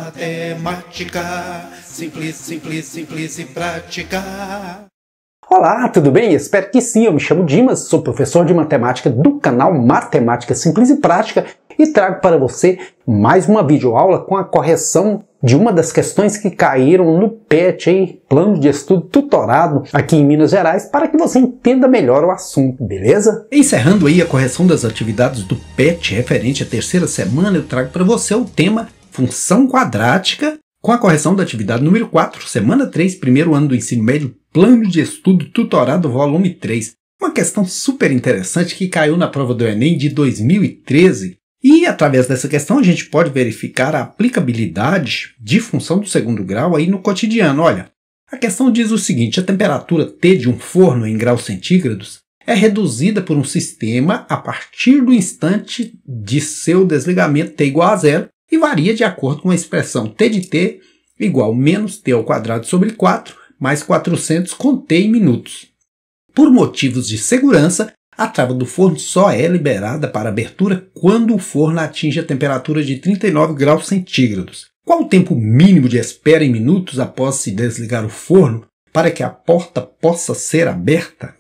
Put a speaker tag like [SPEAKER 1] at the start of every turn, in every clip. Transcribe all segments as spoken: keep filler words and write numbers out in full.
[SPEAKER 1] Matemática, simples, simples, simples e prática.
[SPEAKER 2] Olá, tudo bem? Espero que sim. Eu me chamo Dimas, sou professor de matemática do canal Matemática Simples e Prática e trago para você mais uma videoaula com a correção de uma das questões que caíram no P E T, aí, Plano de Estudo Tutorado, aqui em Minas Gerais, para que você entenda melhor o assunto, beleza?
[SPEAKER 1] Encerrando aí a correção das atividades do P E T referente à terceira semana, eu trago para você o tema função quadrática, com a correção da atividade número quatro, semana três, primeiro ano do ensino médio, Plano de Estudo Tutorado, volume três. Uma questão super interessante que caiu na prova do Enem de dois mil e treze. E, através dessa questão, a gente pode verificar a aplicabilidade de função do segundo grau aí no cotidiano. Olha, a questão diz o seguinte: a temperatura T de um forno em graus centígrados é reduzida por um sistema a partir do instante de seu desligamento T igual a zero e varia de acordo com a expressão T de T igual menos T ao quadrado sobre quatro mais quatrocentos com T em minutos. Por motivos de segurança, a trava do forno só é liberada para abertura quando o forno atinge a temperatura de trinta e nove graus centígrados. Qual o tempo mínimo de espera em minutos após se desligar o forno para que a porta possa ser aberta?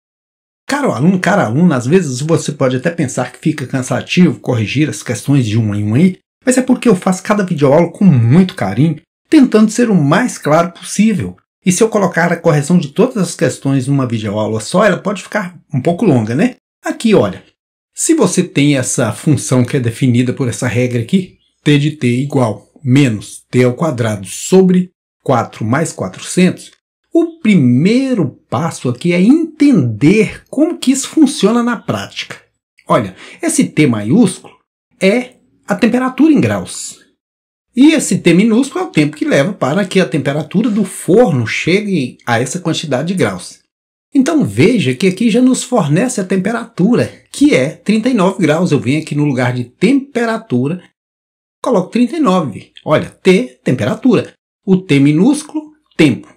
[SPEAKER 1] Caro aluno, cara aluna, às vezes você pode até pensar que fica cansativo corrigir as questões de um em um aí, mas é porque eu faço cada videoaula com muito carinho, tentando ser o mais claro possível. E se eu colocar a correção de todas as questões numa videoaula só, ela pode ficar um pouco longa, né? Aqui, olha, se você tem essa função que é definida por essa regra aqui, T de T igual menos T ao quadrado sobre quatro mais quatrocentos, o primeiro passo aqui é entender como que isso funciona na prática. Olha, esse T maiúsculo é a temperatura em graus. E esse T minúsculo é o tempo que leva para que a temperatura do forno chegue a essa quantidade de graus. Então veja que aqui já nos fornece a temperatura, que é trinta e nove graus. Eu venho aqui no lugar de temperatura, coloco trinta e nove. Olha, T, temperatura. O T minúsculo, tempo.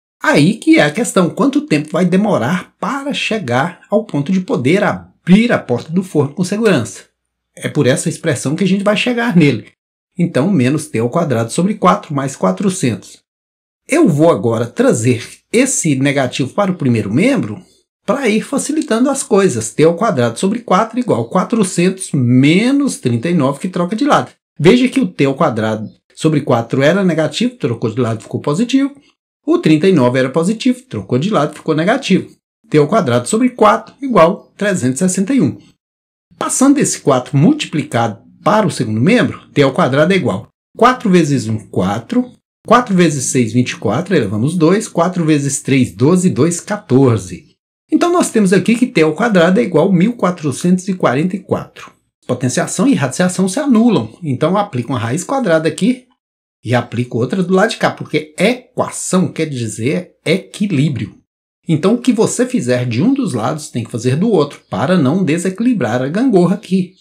[SPEAKER 1] Aí que é a questão, quanto tempo vai demorar para chegar ao ponto de poder abrir a porta do forno com segurança. É por essa expressão que a gente vai chegar nele. Então, menos T ao quadrado sobre quatro mais quatrocentos. Eu vou agora trazer esse negativo para o primeiro membro para ir facilitando as coisas. T ao quadrado sobre quatro igual a quatrocentos menos trinta e nove, que troca de lado. Veja que o T ao quadrado sobre quatro era negativo, trocou de lado, ficou positivo. O trinta e nove era positivo, trocou de lado, ficou negativo. T ao quadrado sobre quatro igual a trezentos e sessenta e um. Passando esse quatro multiplicado para o segundo membro, T ao quadrado é igual a quatro vezes um, quatro, quatro vezes seis, vinte e quatro, elevamos dois, quatro vezes três, doze, dois, quatorze. Então nós temos aqui que T ao quadrado é igual a mil quatrocentos e quarenta e quatro. Potenciação e radiciação se anulam, então eu aplico uma raiz quadrada aqui e aplico outra do lado de cá, porque equação quer dizer equilíbrio. Então o que você fizer de um dos lados tem que fazer do outro, para não desequilibrar a gangorra aqui.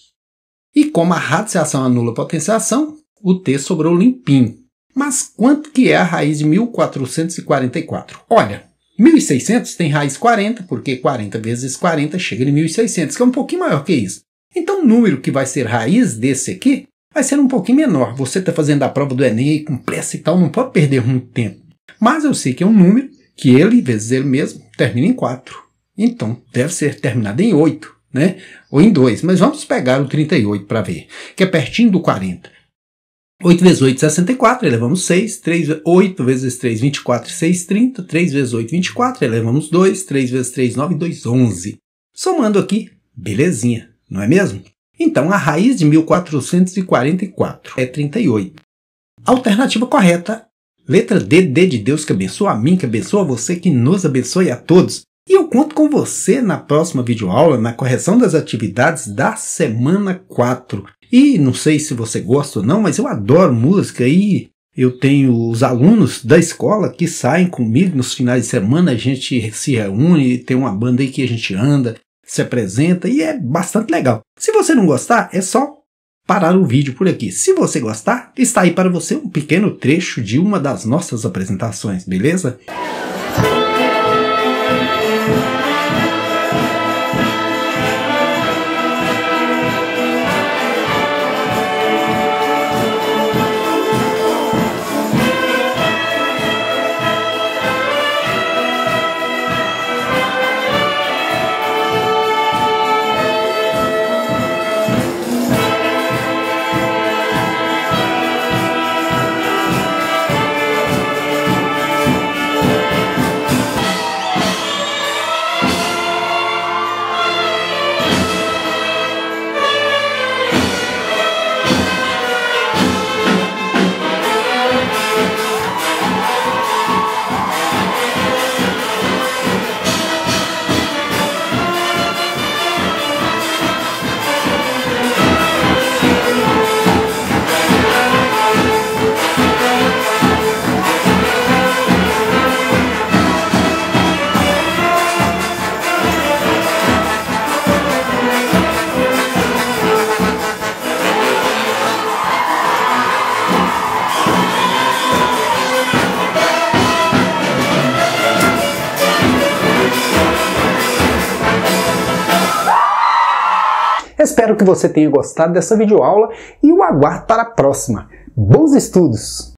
[SPEAKER 1] E como a radiciação anula a potenciação, o T sobrou limpinho. Mas quanto que é a raiz de mil quatrocentos e quarenta e quatro? Olha, mil e seiscentos tem raiz quarenta, porque quarenta vezes quarenta chega em mil e seiscentos, que é um pouquinho maior que isso. Então o número que vai ser raiz desse aqui vai ser um pouquinho menor. Você está fazendo a prova do Enem com pressa e tal, não pode perder muito tempo. Mas eu sei que é um número que ele, vezes ele mesmo, termina em quatro. Então deve ser terminado em oito. Né? Ou em dois, mas vamos pegar o trinta e oito para ver, que é pertinho do quarenta. oito vezes oito, sessenta e quatro, elevamos seis, três, oito vezes três, vinte e quatro, seis, trinta, três vezes oito, vinte e quatro, elevamos dois, três vezes três, nove, dois, onze. Somando aqui, belezinha, não é mesmo? Então a raiz de mil quatrocentos e quarenta e quatro é trinta e oito. Alternativa correta, letra D, D de Deus, que abençoa a mim, que abençoa você, que nos abençoe a todos. E eu conto com você na próxima videoaula, na correção das atividades da semana quatro. E não sei se você gosta ou não, mas eu adoro música e eu tenho os alunos da escola que saem comigo nos finais de semana, a gente se reúne, tem uma banda aí que a gente anda, se apresenta e é bastante legal. Se você não gostar, é só parar o vídeo por aqui. Se você gostar, está aí para você um pequeno trecho de uma das nossas apresentações, beleza?
[SPEAKER 2] Espero que você tenha gostado dessa videoaula e o aguardo para a próxima. Bons estudos!